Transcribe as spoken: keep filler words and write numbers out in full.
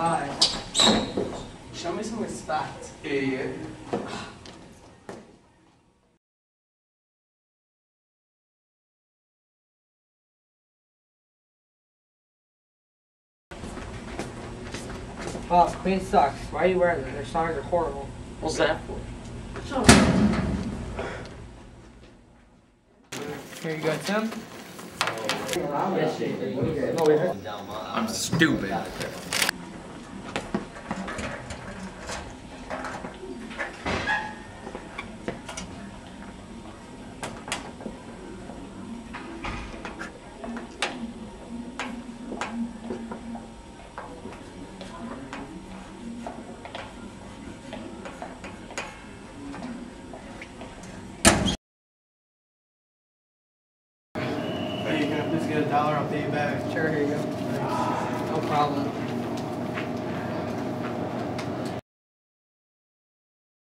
Hi. Show me some respect, idiot. Oh, Queen sucks. Why are you wearing that? Their songs are horrible. What's that for? Here you go, Tim. I'm stupid. Hey, can I please get a dollar? I'll pay you back. Sure, here you go. No problem.